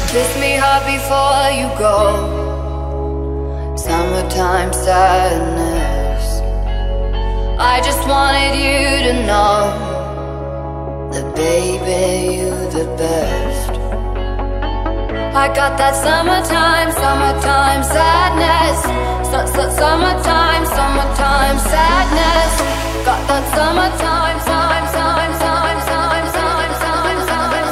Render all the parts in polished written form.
Kiss me hard before you go. Summertime sadness. I just wanted you to know that baby, you the best. I got that summertime, summertime sadness. Summertime, summertime sadness. Got that summertime, time, time, time, time, time, time, time, time,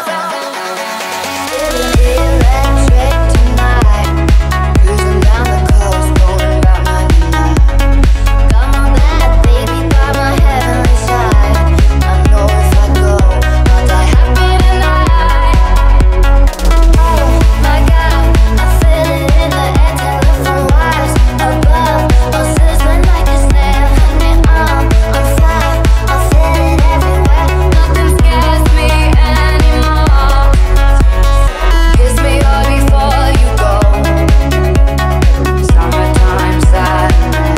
electric tonight. Cruising down the coast, going about 99. Got my bad baby by my heavenly side. I know if I go, I'll die happy tonight. Oh my God, I feel it in the air, telephone wires above, all sizzling like a snare. Honey, I'm on fire, I feel it everywhere. Nothing scares me anymore. Kiss me hard before you go. Summertime sadness.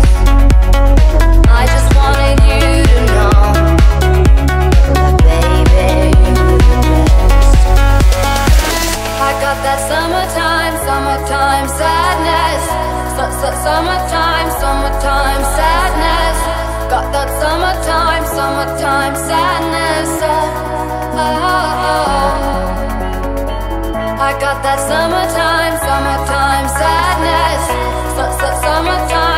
I just wanted you to know that baby, you're the best. I got that summertime, summertime sadness. Summertime, summertime sadness. Got that summertime, summertime sadness. I got that summertime, summertime sadness. Summertime.